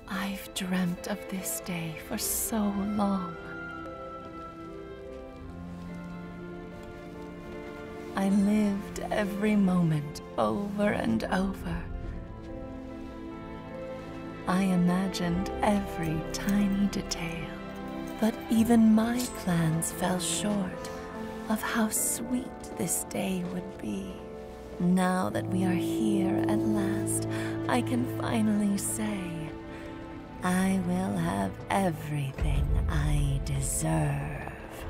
I've dreamt of this day for so long. I lived every moment over and over. I imagined every tiny detail, but even my plans fell short of how sweet this day would be. Now that we are here at last, I can finally say, I will have everything I deserve.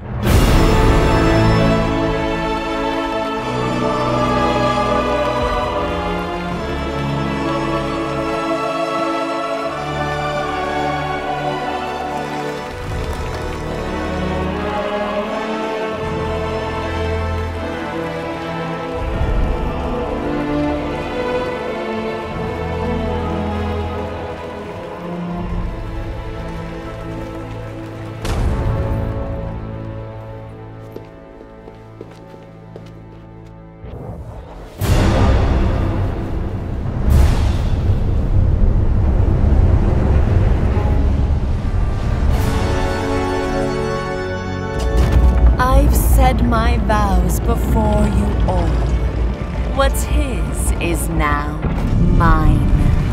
I've said my vows before you all. What's his is now mine.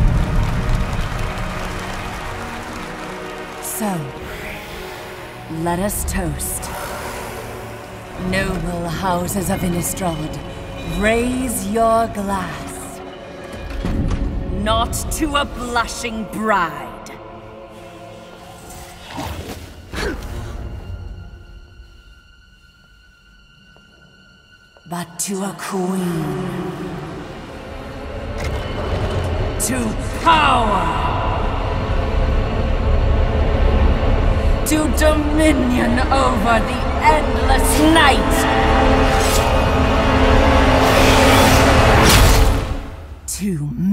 So, let us toast. Noble houses of Innistrad, raise your glass. Not to a blushing bride, but to a queen. To power. To dominion over the endless night. To